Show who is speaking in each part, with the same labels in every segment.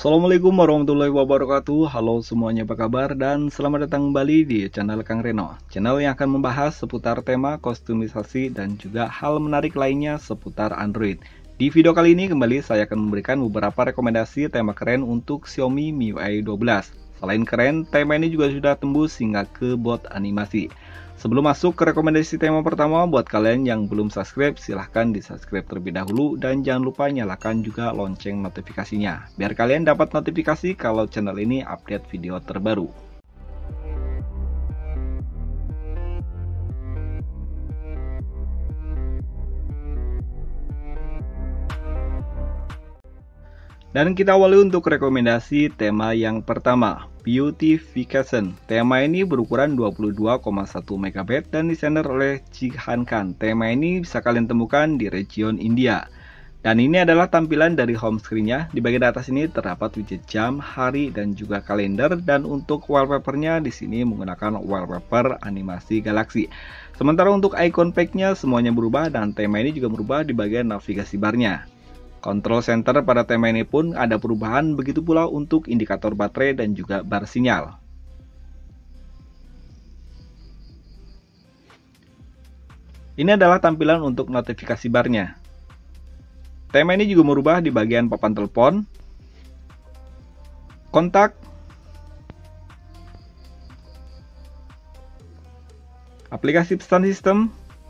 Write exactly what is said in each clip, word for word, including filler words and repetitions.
Speaker 1: Assalamualaikum warahmatullahi wabarakatuh. Halo semuanya, apa kabar? Dan selamat datang kembali di channel Kang Reno, channel yang akan membahas seputar tema kostumisasi dan juga hal menarik lainnya seputar Android. Di video kali ini kembali saya akan memberikan beberapa rekomendasi tema keren untuk Xiaomi M I U I dua belas. Selain keren, tema ini juga sudah tembus hingga ke bot animasi. Sebelum masuk ke rekomendasi tema pertama, buat kalian yang belum subscribe, silahkan di subscribe terlebih dahulu dan jangan lupa nyalakan juga lonceng notifikasinya, biar kalian dapat notifikasi kalau channel ini update video terbaru. Dan kita awali untuk rekomendasi tema yang pertama, Beautification. Tema ini berukuran dua puluh dua koma satu megabyte dan desainer oleh Jihan Khan. Tema ini bisa kalian temukan di region India. Dan ini adalah tampilan dari home screen-nya. Di bagian atas ini terdapat widget jam, hari, dan juga kalender. Dan untuk wallpaper-nya di sini menggunakan wallpaper animasi galaksi. Sementara untuk icon pack-nya semuanya berubah dan tema ini juga berubah di bagian navigasi bar-nya. Control center pada tema ini pun ada perubahan, begitu pula untuk indikator baterai dan juga bar sinyal. Ini adalah tampilan untuk notifikasi barnya. Tema ini juga merubah di bagian papan telepon, kontak, aplikasi pesan sistem,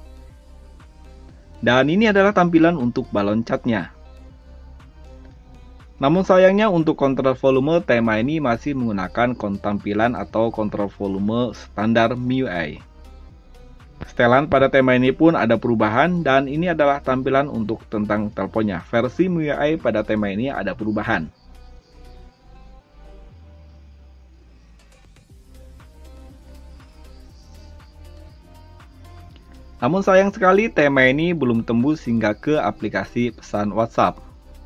Speaker 1: dan ini adalah tampilan untuk balon catnya. Namun sayangnya untuk kontrol volume, tema ini masih menggunakan tampilan atau kontrol volume standar M I U I. Setelan pada tema ini pun ada perubahan dan ini adalah tampilan untuk tentang teleponnya. Versi M I U I pada tema ini ada perubahan. Namun sayang sekali tema ini belum tembus hingga ke aplikasi pesan WhatsApp.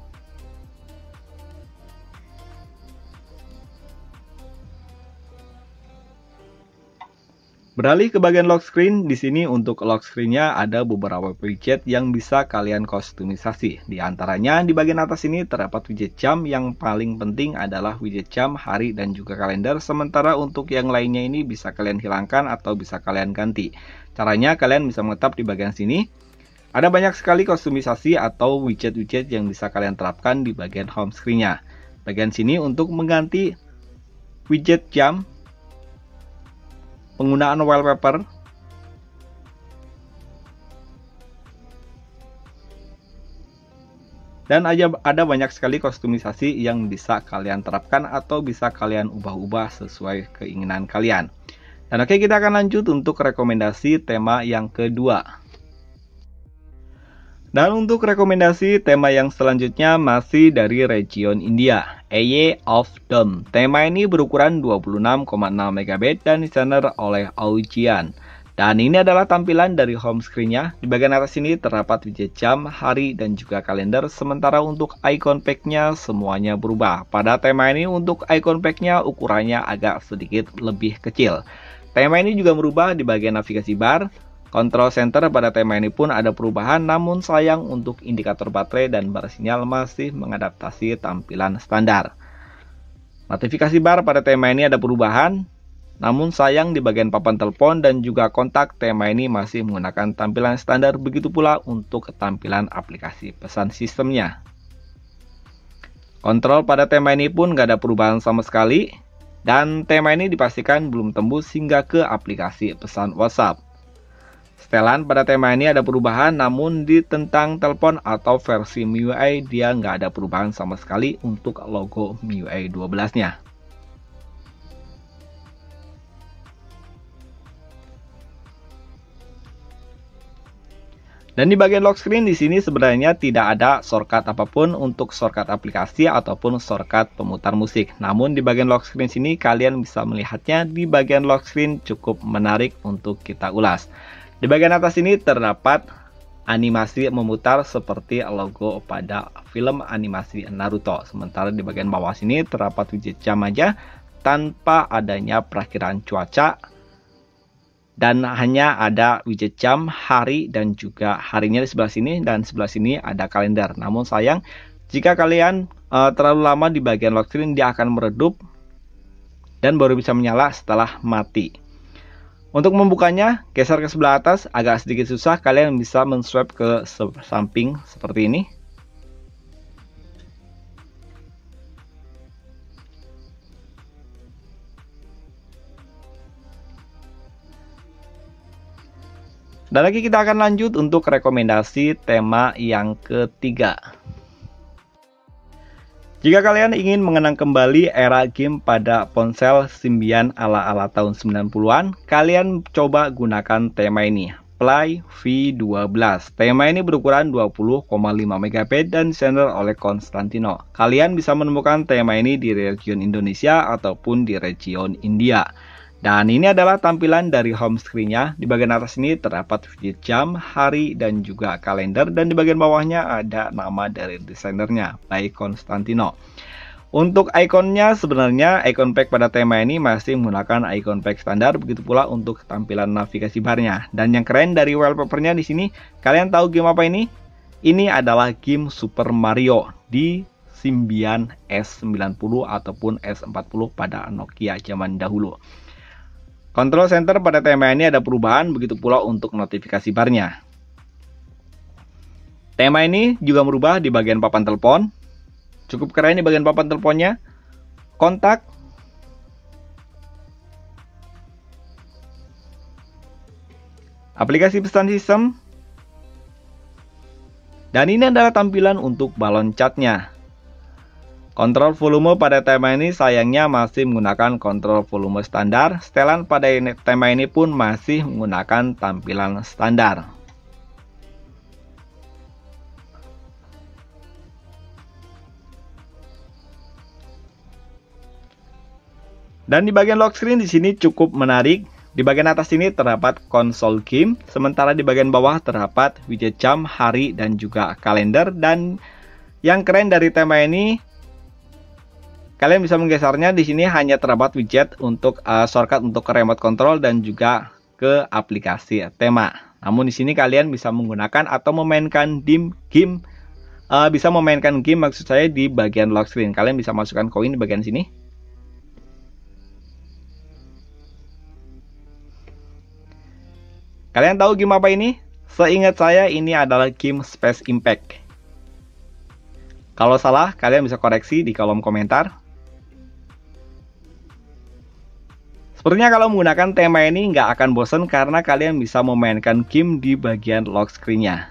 Speaker 1: Beralih ke bagian lock screen, di sini untuk lock screen-nya ada beberapa widget yang bisa kalian kostumisasi. Di antaranya di bagian atas ini terdapat widget jam, yang paling penting adalah widget jam, hari, dan juga kalender. Sementara untuk yang lainnya ini bisa kalian hilangkan atau bisa kalian ganti. Caranya kalian bisa menetap di bagian sini. Ada banyak sekali kostumisasi atau widget-widget yang bisa kalian terapkan di bagian home screen-nya. Bagian sini untuk mengganti widget jam, penggunaan wallpaper, dan ada banyak sekali kostumisasi yang bisa kalian terapkan atau bisa kalian ubah-ubah sesuai keinginan kalian. Dan oke, kita akan lanjut untuk rekomendasi tema yang kedua. Dan untuk rekomendasi tema yang selanjutnya masih dari region India, Eye of Dawn. Tema ini berukuran dua puluh enam koma enam megabyte dan desainer oleh Aujian. Dan ini adalah tampilan dari home screen-nya. Di bagian atas ini terdapat widget jam, hari, dan juga kalender. Sementara untuk icon pack-nya semuanya berubah. Pada tema ini untuk icon pack-nya ukurannya agak sedikit lebih kecil. Tema ini juga berubah di bagian navigasi bar. Control center pada tema ini pun ada perubahan, namun sayang untuk indikator baterai dan bar sinyal masih mengadaptasi tampilan standar. Notifikasi bar pada tema ini ada perubahan, namun sayang di bagian papan telepon dan juga kontak tema ini masih menggunakan tampilan standar, begitu pula untuk tampilan aplikasi pesan sistemnya. Kontrol pada tema ini pun gak ada perubahan sama sekali, dan tema ini dipastikan belum tembus hingga ke aplikasi pesan WhatsApp. Setelan pada tema ini ada perubahan, namun di tentang telepon atau versi M I U I dia nggak ada perubahan sama sekali untuk logo M I U I dua belas nya. Dan di bagian lock screen di sini sebenarnya tidak ada shortcut apapun untuk shortcut aplikasi ataupun shortcut pemutar musik. Namun di bagian lock screen sini kalian bisa melihatnya. Di bagian lock screen cukup menarik untuk kita ulas. Di bagian atas ini terdapat animasi memutar seperti logo pada film animasi Naruto. Sementara di bagian bawah sini terdapat widget jam aja tanpa adanya perakhiran cuaca. Dan hanya ada widget jam, hari, dan juga harinya di sebelah sini. Dan sebelah sini ada kalender. Namun sayang Jika kalian uh, terlalu lama di bagian lock screen, dia akan meredup dan baru bisa menyala setelah mati. Untuk membukanya, geser ke sebelah atas, agak sedikit susah, kalian bisa men-swipe ke samping seperti ini. Dan lagi kita akan lanjut untuk rekomendasi tema yang ketiga. Jika kalian ingin mengenang kembali era game pada ponsel Symbian ala-ala tahun sembilan puluhan, kalian coba gunakan tema ini, Play V dua belas. Tema ini berukuran dua puluh koma lima megabyte dan desainer oleh Konstantino. Kalian bisa menemukan tema ini di region Indonesia ataupun di region India. Dan ini adalah tampilan dari home screen-nya. Di bagian atas ini terdapat widget jam, hari, dan juga kalender. Dan di bagian bawahnya ada nama dari desainernya, by Konstantino. Untuk ikonnya sebenarnya icon pack pada tema ini masih menggunakan icon pack standar. Begitu pula untuk tampilan navigasi barnya. Dan yang keren dari wallpaper-nya di sini, kalian tahu game apa ini? Ini adalah game Super Mario di Symbian S sembilan puluh ataupun S empat puluh pada Nokia zaman dahulu. Control center pada tema ini ada perubahan, begitu pula untuk notifikasi barnya. Tema ini juga merubah di bagian papan telepon. Cukup keren di bagian papan teleponnya. Kontak. Aplikasi pesan sistem. Dan ini adalah tampilan untuk balon catnya. Kontrol volume pada tema ini sayangnya masih menggunakan kontrol volume standar. Setelan pada ini, tema ini pun masih menggunakan tampilan standar. Dan di bagian lock screen di sini cukup menarik. Di bagian atas ini terdapat konsol game, sementara di bagian bawah terdapat widget jam, hari, dan juga kalender. Dan yang keren dari tema ini, kalian bisa menggesernya. Di sini hanya terdapat widget untuk uh, shortcut untuk ke remote control dan juga ke aplikasi tema. Namun di sini kalian bisa menggunakan atau memainkan game game uh, bisa memainkan game maksud saya di bagian lock screen. Kalian bisa masukkan koin di bagian sini. Kalian tahu game apa ini? Seingat saya ini adalah game Space Impact. Kalau salah, kalian bisa koreksi di kolom komentar. Sepertinya kalau menggunakan tema ini nggak akan bosan karena kalian bisa memainkan game di bagian lock screen-nya.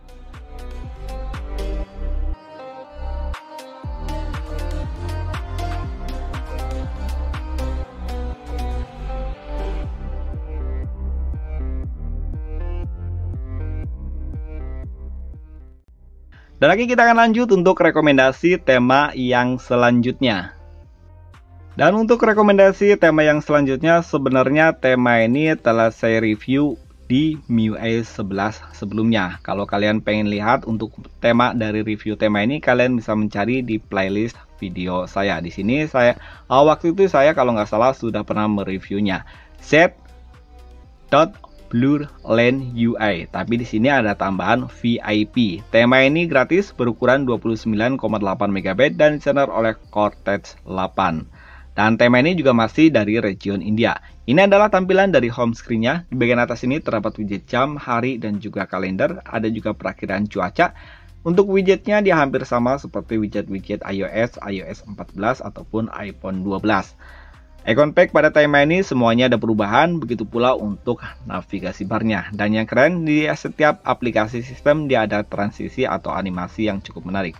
Speaker 1: Dan lagi kita akan lanjut untuk rekomendasi tema yang selanjutnya. Dan untuk rekomendasi tema yang selanjutnya, sebenarnya tema ini telah saya review di M I U I sebelas sebelumnya. Kalau kalian pengen lihat untuk tema dari review tema ini, kalian bisa mencari di playlist video saya. Di sini saya oh, waktu itu saya kalau nggak salah sudah pernah mereviewnya. Z dot Blur Lane U I. Tapi di sini ada tambahan V I P. Tema ini gratis, berukuran dua puluh sembilan koma delapan megabyte dan desainer oleh Cortex delapan. Dan tema ini juga masih dari region India. Ini adalah tampilan dari home screen-nya. Di bagian atas ini terdapat widget jam, hari, dan juga kalender. Ada juga perakhiran cuaca. Untuk widgetnya dia hampir sama seperti widget-widget iOS, iOS empat belas, ataupun iPhone dua belas. Icon pack pada tema ini semuanya ada perubahan, begitu pula untuk navigasi barnya. Dan yang keren, di setiap aplikasi sistem dia ada transisi atau animasi yang cukup menarik.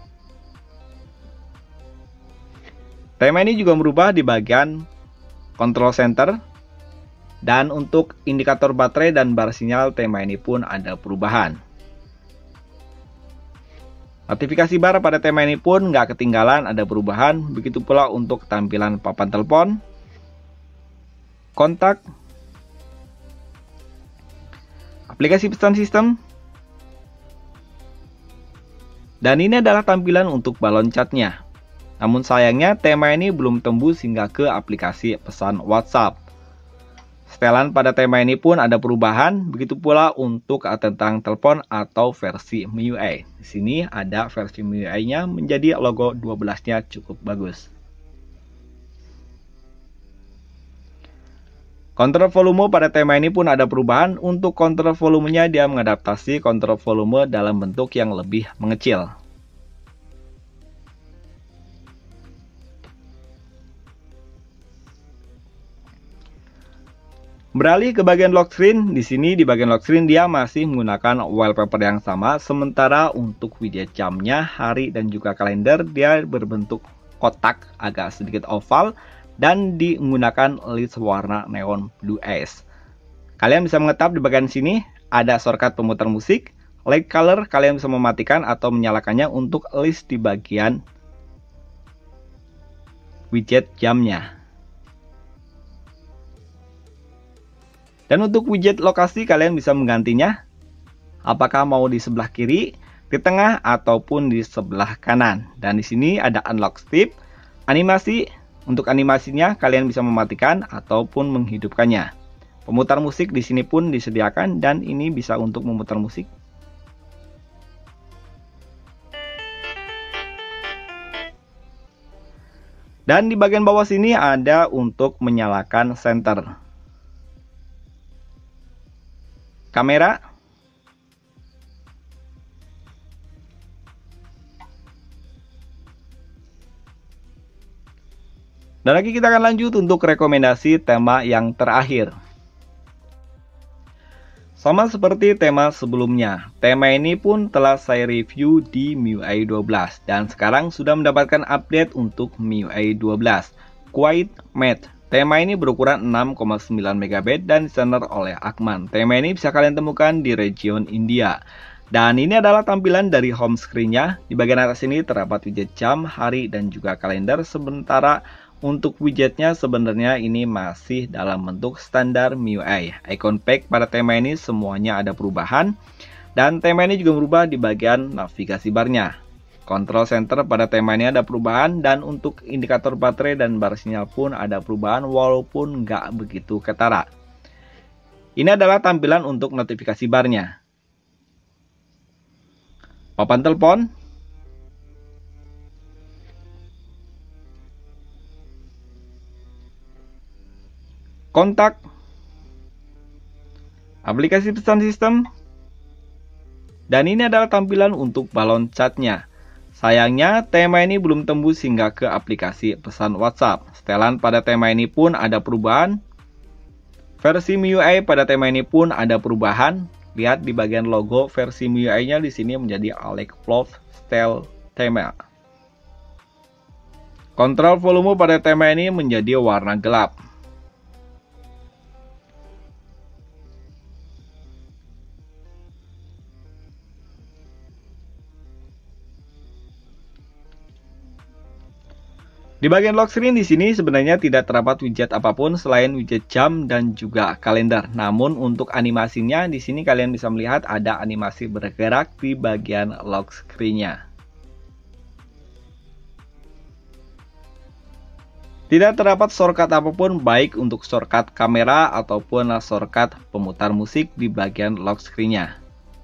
Speaker 1: Tema ini juga merubah di bagian control center. Dan untuk indikator baterai dan bar sinyal tema ini pun ada perubahan. Notifikasi bar pada tema ini pun nggak ketinggalan, ada perubahan. Begitu pula untuk tampilan papan telepon, kontak, aplikasi pesan sistem. Dan ini adalah tampilan untuk balon catnya. Namun sayangnya tema ini belum tembus hingga ke aplikasi pesan WhatsApp. Setelan pada tema ini pun ada perubahan, begitu pula untuk tentang telepon atau versi M I U I. Di sini ada versi M I U I-nya menjadi logo dua belas-nya cukup bagus. Kontrol volume pada tema ini pun ada perubahan. Untuk kontrol volumenya dia mengadaptasi kontrol volume dalam bentuk yang lebih mengecil. Beralih ke bagian lock screen, di sini di bagian lock screen dia masih menggunakan wallpaper yang sama, sementara untuk widget jamnya, hari dan juga kalender dia berbentuk kotak agak sedikit oval dan digunakan list warna neon blue ice. Kalian bisa mengetap di bagian sini ada shortcut pemutar musik, light color kalian bisa mematikan atau menyalakannya untuk list di bagian widget jamnya. Dan untuk widget lokasi kalian bisa menggantinya, apakah mau di sebelah kiri, di tengah, ataupun di sebelah kanan. Dan di sini ada unlock step, animasi. Untuk animasinya kalian bisa mematikan ataupun menghidupkannya. Pemutar musik di sini pun disediakan dan ini bisa untuk memutar musik. Dan di bagian bawah sini ada untuk menyalakan center. Kamera, dan lagi kita akan lanjut untuk rekomendasi tema yang terakhir. Sama seperti tema sebelumnya, tema ini pun telah saya review di M I U I dua belas dan sekarang sudah mendapatkan update untuk M I U I dua belas, Quiet Matte. Tema ini berukuran enam koma sembilan megabyte dan desainer oleh Akman. Tema ini bisa kalian temukan di region India. Dan ini adalah tampilan dari home screen-nya. Di bagian atas ini terdapat widget jam, hari, dan juga kalender. Sementara untuk widgetnya sebenarnya ini masih dalam bentuk standar M I U I. Icon pack pada tema ini semuanya ada perubahan. Dan tema ini juga berubah di bagian navigasi barnya. Control center pada tema ini ada perubahan dan untuk indikator baterai dan bar sinyal pun ada perubahan walaupun nggak begitu ketara. Ini adalah tampilan untuk notifikasi barnya. Papan telepon, kontak, aplikasi pesan sistem, dan ini adalah tampilan untuk balon catnya. Sayangnya tema ini belum tembus hingga ke aplikasi pesan WhatsApp. Setelan pada tema ini pun ada perubahan. Versi M I U I pada tema ini pun ada perubahan. Lihat di bagian logo versi M I U I-nya di sini menjadi Alec Plov Style tema. Kontrol volume pada tema ini menjadi warna gelap. Di bagian lock screen di sini sebenarnya tidak terdapat widget apapun selain widget jam dan juga kalender. Namun untuk animasinya di sini kalian bisa melihat ada animasi bergerak di bagian lock screen-nya. Tidak terdapat shortcut apapun baik untuk shortcut kamera ataupun shortcut pemutar musik di bagian lock screen-nya.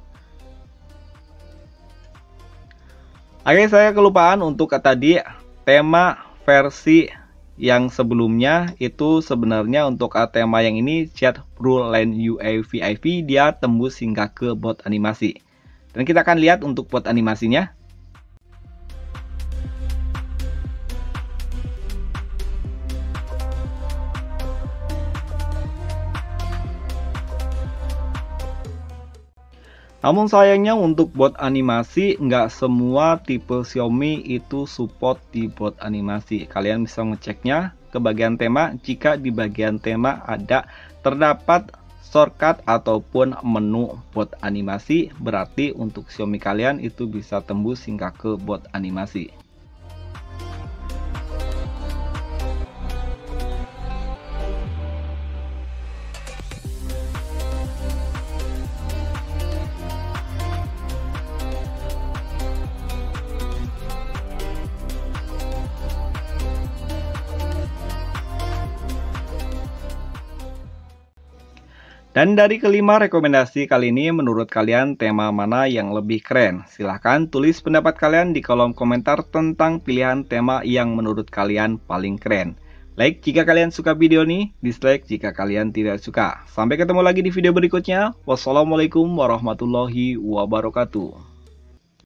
Speaker 1: Oke, saya kelupaan untuk tadi tema versi yang sebelumnya itu sebenarnya untuk tema yang ini Chat Pro Line U I V I P dia tembus hingga ke bot animasi. Dan kita akan lihat untuk bot animasinya. Namun sayangnya untuk bot animasi nggak semua tipe Xiaomi itu support di bot animasi. Kalian bisa ngeceknya ke bagian tema. Jika di bagian tema ada terdapat shortcut ataupun menu bot animasi, berarti untuk Xiaomi kalian itu bisa tembus hingga ke bot animasi. Dan dari kelima rekomendasi kali ini, menurut kalian tema mana yang lebih keren? Silahkan tulis pendapat kalian di kolom komentar tentang pilihan tema yang menurut kalian paling keren. Like jika kalian suka video ini, dislike jika kalian tidak suka. Sampai ketemu lagi di video berikutnya. Wassalamualaikum warahmatullahi wabarakatuh.